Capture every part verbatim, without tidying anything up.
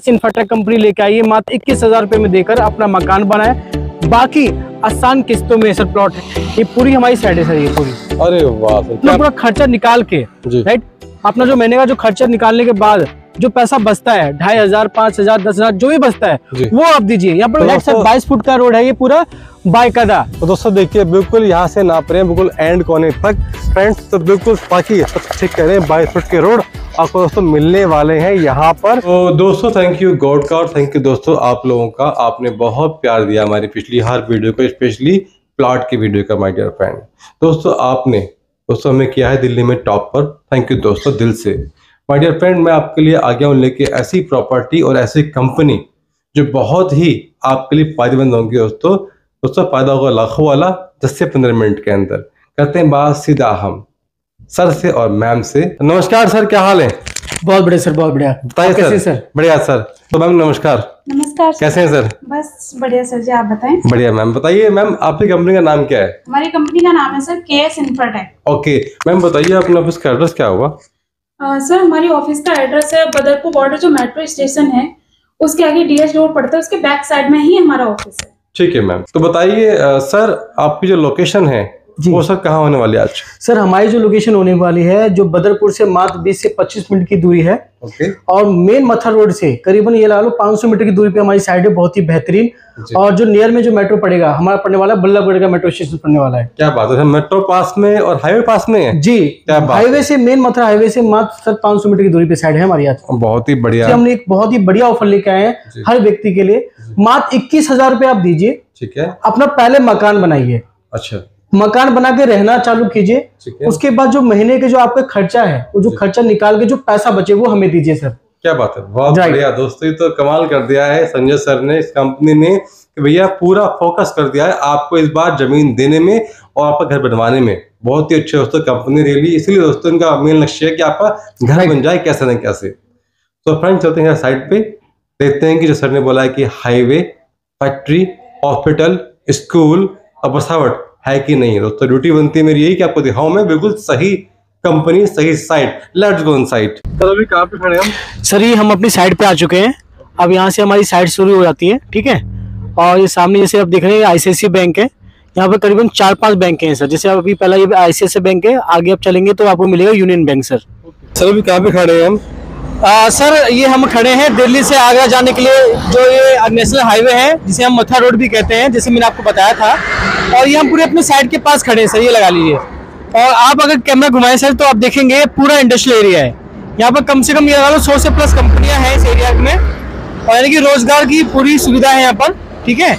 Infratech company लेके आई है, मात्र इक्कीस हजार रुपए में देकर अपना मकान बनाए, बाकी आसान किस्तों में सर प्लॉट है। ये पूरी हमारी साइड है सर, ये पूरी। अरे वाह सर, पूरा खर्चा निकाल के राइट, अपना जो महीने का जो खर्चा निकालने के बाद जो पैसा बचता है, ढाई हजार पाँच हजार दस हजार जो भी बचता है वो आप दीजिए। यहाँ पर तो बाईस फुट का रोड है, ये पूरा बायकायदा। तो दोस्तों देखिए, बिल्कुल यहाँ से नाप रहे हैं बिल्कुल एंड कोने तक फ्रेंड्स, तो बिल्कुल बाकी सब ठीक कह रहे हैं। बाईस फुट के रोड आपको दोस्तों मिलने वाले हैं यहाँ पर। तो दोस्तों थैंक यू गॉड का, और थैंक यू दोस्तों आप लोगों का, आपने बहुत प्यार दिया हमारी पिछली हर वीडियो को, स्पेशली प्लॉट की वीडियो का माय डियर फ्रेंड। दोस्तों आपने दोस्तों हमें किया है दिल्ली में टॉप पर, थैंक यू दोस्तों दिल से। माय डियर फ्रेंड, मैं आपके लिए आ गया हूँ लेके ऐसी प्रॉपर्टी और ऐसी कंपनी जो बहुत ही आपके लिए फायदेमंद होंगी दोस्तों। दोस्तों फायदा होगा लाखों वाला, दस से पंद्रह मिनट के अंदर। करते हैं बात सीधा हम सर से और मैम से। नमस्कार सर, क्या हाल है? बहुत बढ़िया सर, बहुत बढ़िया। बताइए सर। सर बढ़िया सर। तो मैम नमस्कार। नमस्कार। कैसे हैं सर? बस बढ़िया सर जी, आप बताएं। बढ़िया मैम। बताइए मैम, आपकी कंपनी का नाम क्या है? हमारी कंपनी का नाम है सर के एस इन्फ्राटेक। ओके मैम, बताइए अपना ऑफिस का एड्रेस क्या होगा? आ, सर हमारी ऑफिस का एड्रेस है बदरपुर बॉर्डर, जो मेट्रो स्टेशन है उसके आगे डीएच रोड पड़ता है, उसके बैक साइड में ही हमारा ऑफिस है। ठीक है मैम। तो बताइए सर, आपकी जो लोकेशन है वो सर कहाँ होने वाली है आज? सर हमारी जो लोकेशन होने वाली है, जो बदरपुर से मात्र बीस से पच्चीस मिनट की दूरी है। ओके। और मेन मथा रोड से करीबन ये लगा लो पाँच सौ मीटर की दूरी पे हमारी साइड है, बहुत ही बेहतरीन। और जो नियर में जो मेट्रो पड़ेगा हमारा पड़ने वाला है बल्लभगढ़ का मेट्रो स्टेशन पड़ने वाला है। क्या बात है, मेट्रो पास में और हाईवे पास में है? जी, हाईवे से, मेन मथुरा हाईवे से मात्र सर पाँच सौ मीटर की दूरी पे साइड है हमारी आज। बहुत ही बढ़िया। हमने एक बहुत ही बढ़िया ऑफर लेके आए हैं हर व्यक्ति के लिए। मात्र इक्कीस हजार रुपए आप दीजिए, ठीक है। अपना पहले मकान बनाइए, अच्छा, मकान बना के रहना चालू कीजिए, उसके बाद जो महीने के जो आपका खर्चा है वो जो खर्चा निकाल के जो पैसा बचे वो हमें दीजिए सर। क्या बात है, बहुत बढ़िया दोस्तों। ये तो कमाल कर दिया है संजय सर ने, इस कंपनी ने, कि भैया पूरा फोकस कर दिया है आपको इस बार जमीन देने में और आपका घर बनवाने में। बहुत ही अच्छे दोस्तों कंपनी रेली, इसलिए दोस्तों इनका मेन लक्ष्य है कि आपका घर बन जाए कैसे न कैसे। तो फ्रेंड्स चलते हैं साइड पे, देखते हैं कि जो सर ने बोला है कि हाईवे, फैक्ट्री, हॉस्पिटल, स्कूल और बसावट है कि नहीं। दोस्तों ड्यूटी बनती है मेरी यही कि आपको दिखाऊं मैं बिल्कुल सही कंपनी, सही site. Let's go on site. Sir अभी कहाँ पे खड़े हम? सर ये हम अपनी साइट पे आ चुके हैं। अब यहाँ से हमारी साइट शुरू हो जाती है, ठीक है। और ये सामने जैसे आप देख रहे हैं आईसीआईसीआई बैंक है, यहाँ पे करीबन चार पांच बैंक हैं सर। जैसे अभी पहला ये आईसीआईसीआई बैंक है, आगे आप चलेंगे तो आपको मिलेगा यूनियन बैंक सर। सर अभी कहाँ पे खड़े हैं हम? आ, सर ये हम खड़े हैं दिल्ली से आगरा जाने के लिए, जो ये नेशनल हाईवे है जिसे हम मथुरा रोड भी कहते हैं, जैसे मैंने आपको बताया था। और ये हम पूरे अपने साइड के पास खड़े हैं सर, ये लगा लीजिए। और आप अगर कैमरा घुमाएं सर तो आप देखेंगे पूरा इंडस्ट्रियल एरिया है। यहाँ पर कम से कम ये लगा लो सौ से प्लस कंपनियां हैं इस एरिया में, और यानी कि रोजगार की पूरी सुविधा है यहाँ पर, ठीक है।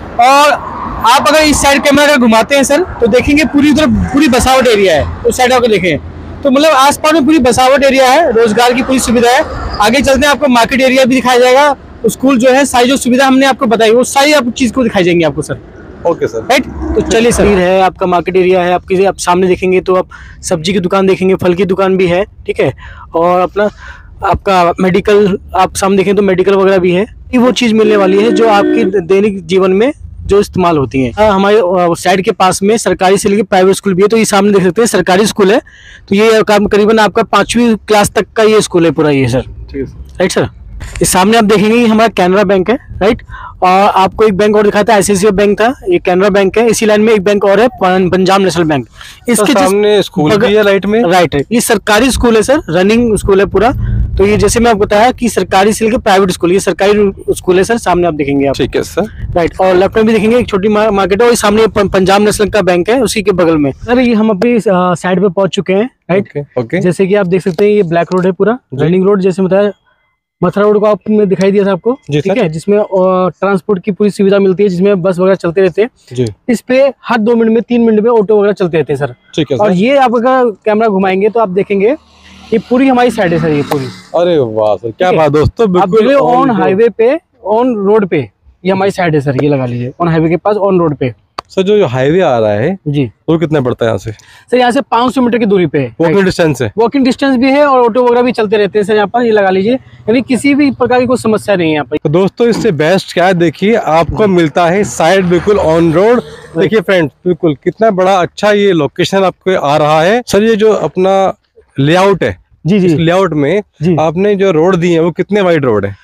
और आप अगर इस साइड कैमरा अगर घुमाते हैं सर तो देखेंगे पूरी उधर पूरी बसावट एरिया है, उस साइड आकर देखें तो मतलब आसपास में पूरी बसावट एरिया है, रोजगार की पूरी सुविधा है। आगे चलते हैं आपको मार्केट एरिया भी दिखाया जाएगा, स्कूल जो है, सारी जो सुविधा हमने आपको बताई वो सारी आप चीज को दिखाई जाएंगे आपको सर। Okay sir, right. तो चलिए सर, है आपका मार्केट एरिया है, आपकी आप सामने देखेंगे तो आप सब्जी की दुकान देखेंगे, फल की दुकान भी है, ठीक है। और अपना आपका मेडिकल आप सामने देखें तो मेडिकल वगैरह भी है। ये वो चीज मिलने वाली है जो आपकी दैनिक जीवन में जो इस्तेमाल होती है। हमारे साइड के पास में सरकारी से लेकर प्राइवेट स्कूल भी है, तो ये सामने देख सकते हैं सरकारी स्कूल है। तो ये करीबन आपका पांचवी क्लास तक का ये स्कूल है पूरा ये सर, राइट सर। इस सामने आप देखेंगे ये हमारा कैनरा बैंक है, राइट। और आपको एक बैंक और दिखाया था, आईसीआईसीआई बैंक था, ये कैनरा बैंक है। इसी लाइन में एक बैंक और है, पंजाब नेशनल बैंक। इसके सामने स्कूल भी है राइट में, राइट है। ये सरकारी स्कूल है सर, रनिंग स्कूल है पूरा। तो ये जैसे मैं आपको बताया कि सरकारी से लेकर प्राइवेट स्कूल, ये सरकारी स्कूल है सर, सामने आप देखेंगे आप, ठीक है सर, राइट। और लेफ्ट में भी देखेंगे एक छोटी मार्केट है, और सामने पंजाब नेशनल का बैंक है उसी के बगल में। सर ये हम अपनी साइड पे पहुंच चुके हैं, राइट। ओके। जैसे कि आप देख सकते हैं ये ब्लैक रोड है पूरा, रनिंग रोड, जैसे बताया मथुरा रोड को आपने दिखाई दिया था आपको, ठीक है, जिसमें ट्रांसपोर्ट की पूरी सुविधा मिलती है, जिसमें बस वगैरह चलते रहते हैं। इस पे हर दो मिनट में, तीन मिनट में ऑटो वगैरह चलते रहते हैं सर, ठीक है। और ये आप अगर कैमरा घुमाएंगे तो आप देखेंगे ये पूरी हमारी साइड है सर, ये पूरी। अरे वाह सर, क्या बात दोस्तों, बिल्कुल ऑन हाईवे पे, ऑन रोड पे ये हमारी साइड है सर, ये लगा लीजिए, ऑन हाईवे के पास, ऑन रोड पे। सर जो हाईवे आ रहा है जी, वो कितना पड़ता है यहाँ से? सर यहाँ से पाँच सौ मीटर की दूरी पे वॉकिंग डिस्टेंस है, वॉकिंग डिस्टेंस भी है, और ऑटो वगैरह भी चलते रहते हैं सर यहाँ पर, ये लगा लीजिए। यानी किसी भी प्रकार की कोई समस्या नहीं है यहाँ पर। तो दोस्तों इससे बेस्ट क्या है, देखिए आपको मिलता है साइड बिल्कुल ऑन रोड। देखिए फ्रेंड्स, बिल्कुल कितना बड़ा अच्छा ये लोकेशन आपको आ रहा है सर। ये जो अपना लेआउट है, जी जी, लेआउट में आपने जो रोड दी है वो कितने वाइड रोड है?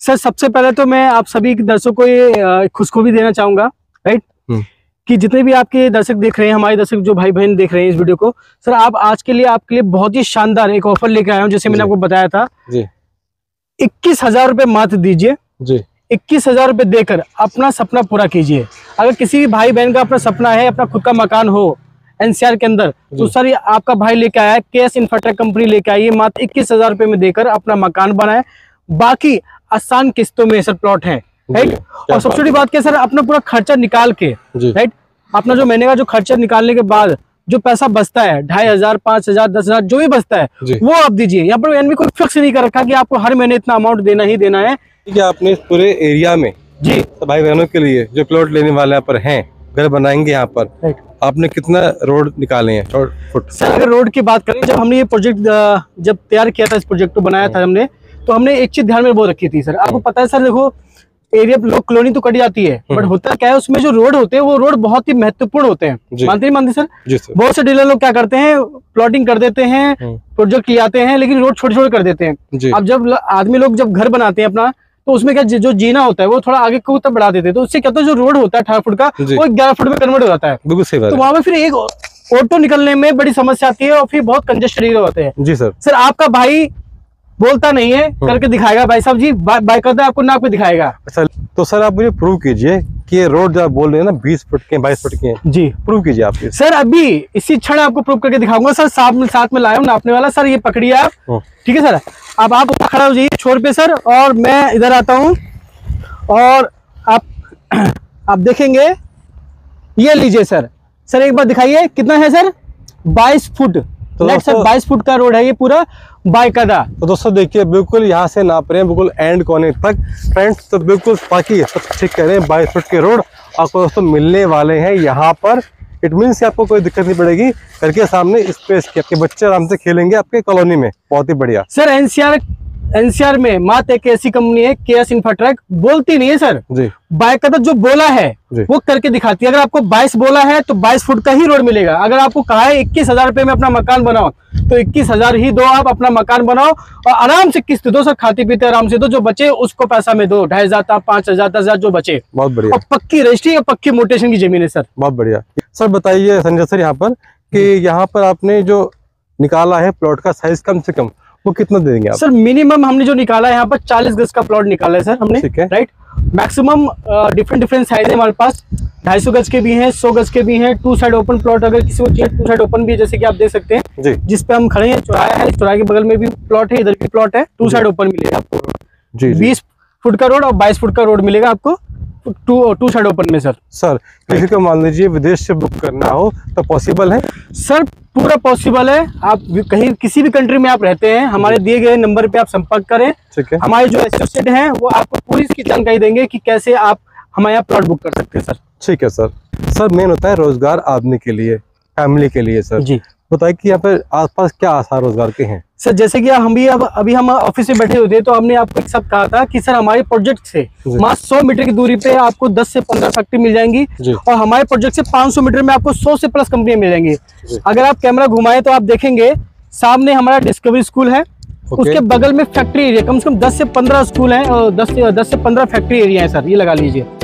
सर सबसे पहले तो मैं आप सभी दर्शकों को ये खुशखबरी देना चाहूंगा, राइट, कि जितने भी आपके दर्शक देख रहे हैं, हमारे दर्शक जो भाई बहन देख रहे हैं इस वीडियो को, सर आप आज के लिए आपके लिए बहुत ही शानदार एक ऑफर लेके आया हूँ, जैसे मैंने आपको बताया था। जी इक्कीस हजार रुपये मात्र दीजिए जी। इक्कीस हजार रुपये देकर अपना सपना पूरा कीजिए। अगर किसी भी भाई बहन का अपना सपना है, अपना खुद का मकान हो एनसीआर के अंदर, तो सर ये आपका भाई लेके आया है, केएस इन्फ्राटेक कंपनी लेके आई है, मात्र इक्कीस हजार रुपये में देकर अपना मकान बनाए। बाकी आसान किस्तों में सर प्लॉट है, राइट। और सबसे बड़ी बात क्या सर, अपना पूरा खर्चा निकाल के, राइट, अपना जो महीने का जो खर्चा निकालने के बाद जो पैसा बचता है, ढाई हजार पांच हजार दस हजार जो भी बचता है वो आप दीजिए। यहाँ पर यानी कोई फिक्स नहीं कर रखा कि आपको हर महीने इतना अमाउंट देना ही देना है। ठीक है, आपने इस पूरे एरिया में जी तो भाई बहनों के लिए जो प्लॉट लेने वाले यहाँ पर हैं, घर बनाएंगे यहाँ पर, आपने कितना रोड निकाले हैं फुट? सर अगर रोड की बात करें, जब हमने ये प्रोजेक्ट जब तैयार किया था, इस प्रोजेक्ट को बनाया था हमने, तो हमने एक चीज ध्यान में बहुत रखी थी सर। आपको पता है सर, देखो एरिया लोग कॉलोनी तो कट जाती है, बट होता क्या है उसमें जो रोड होते हैं वो रोड बहुत ही महत्वपूर्ण होते हैं। मानते नहीं मानते सर? सर बहुत से डीलर लोग क्या करते हैं, प्लॉटिंग कर देते हैं, प्रोजेक्ट ले आते हैं, लेकिन रोड छोटे छोटे कर देते हैं। अब जब आदमी लोग जब घर बनाते हैं अपना, तो उसमें क्या जो जीना होता है वो थोड़ा आगे को तब बढ़ा देते हैं, तो उससे क्या होता है जो रोड होता है अठारह फुट का वो ग्यारह फुट में कन्वर्ट हो जाता है। बिल्कुल सही बात। तो वहां पे फिर एक ऑटो निकलने में बड़ी समस्या आती है और फिर बहुत कंजेस्टेड एरिया होते हैं। जी सर। सर आपका भाई बोलता नहीं है, करके दिखाएगा भाई साहब जी, बाय करता है आपको नाक पे दिखाएगा। अच्छा, तो सर आप मुझे प्रूव कीजिए कि ये रोड जो आप बोल रहे हैं ना बीस फुट के बाईस फुट के जी, प्रूव कीजिए आप। सर अभी इसी क्षण आपको प्रूव करके दिखाऊंगा सर। साथ में साथ में लाया हूँ नापने वाला सर, ये पकड़िए आप, ठीक है सर। अब आप खड़ा हो जाइए छोर पे सर, और मैं इधर आता हूँ और आप आप देखेंगे, ये लीजिए सर। सर एक बार दिखाइए कितना है सर, बाईस फुट। तो सर बाईस फुट का रोड है ये पूरा बाकायदा। तो दोस्तों देखिए, बिल्कुल यहाँ से नाप रहे हैं बिल्कुल एंड कोने तक फ्रेंड्स, तो बिल्कुल बाकी सब ठीक कह रहे हैं। बाईस फुट के रोड आपको दोस्तों मिलने वाले हैं यहाँ पर। इट मीन्स आपको कोई दिक्कत नहीं पड़ेगी, घर के सामने स्पेस की, आपके बच्चे आराम से खेलेंगे आपके कॉलोनी में, बहुत ही बढ़िया। सर एनसीआर एनसीआर में मात्र एक ऐसी कंपनी है केएस इन्फ्राटेक, बोलती नहीं है सर जी, बाकायदा जो बोला है वो करके दिखाती है। अगर आपको बाईस बोला है तो बाईस फुट का ही रोड मिलेगा। अगर आपको कहा है इक्कीस हजार रुपए में अपना मकान बनाओ, तो इक्कीस हजार ही दो, आप अपना मकान बनाओ और आराम से किस्त दो सर, खाते पीते आराम से दो, जो बचे उसको पैसा में दो, ढाई हजार पांच हजार दस हजार जो बचे। बहुत बढ़िया। और पक्की रजिस्ट्री और पक्की मोटेशन की जमीन है सर। बहुत बढ़िया। सर बताइए संजय सर, यहाँ पर कि यहाँ पर आपने जो निकाला है प्लॉट का साइज कम से कम वो कितना दे देंगे आप? सर मिनिमम हमने जो निकाला है यहाँ पर चालीस गज का प्लॉट निकाला है सर हमने, ठीक है, right. Maximum different different size है हमारे पास, ढाई सौ गज के भी हैं, सौ गज के भी हैं, टू साइड ओपन प्लॉट अगर किसी को चाहिए टू साइड ओपन भी, जैसे कि आप देख सकते हैं जिस पे हम खड़े हैं, चौराहा है, चौराहे के बगल में भी प्लॉट है, इधर भी प्लॉट है, टू साइड ओपन मिलेगा आपको। बीस फुट का रोड और बाईस फुट का रोड मिलेगा आपको टू टू साइड ओपन में सर। सर किसी को मान लीजिए विदेश से बुक करना हो तो पॉसिबल है? सर पूरा पॉसिबल है। आप कहीं किसी भी कंट्री में आप रहते हैं, हमारे दिए गए नंबर पे आप संपर्क करें, ठीक है। हमारे जो एसोसिएट हैं वो आपको पूरी इसकी जानकारी देंगे कि कैसे आप हमारे यहाँ प्लॉट बुक कर सकते हैं सर। ठीक है सर। सर मेन होता है रोजगार आदमी के लिए, फैमिली के लिए सर जी। बताइए कि यहाँ पर आसपास क्या आसार रोजगार के हैं? सर जैसे कि हम भी अब अभी हम ऑफिस में बैठे होते तो हमने आपको एक सब कहा था कि सर हमारे प्रोजेक्ट से मात्र सौ मीटर की दूरी पे आपको दस से पंद्रह फैक्ट्री मिल जाएंगी, और हमारे प्रोजेक्ट से पाँच सौ मीटर में आपको सौ से प्लस कंपनियां मिल जाएंगी। अगर आप कैमरा घुमाएं तो आप देखेंगे सामने हमारा डिस्कवरी स्कूल है, उसके बगल में फैक्ट्री एरिया, कम से कम दस से पंद्रह स्कूल है और दस से दस से पंद्रह फैक्ट्री एरिया है सर, ये लगा लीजिए।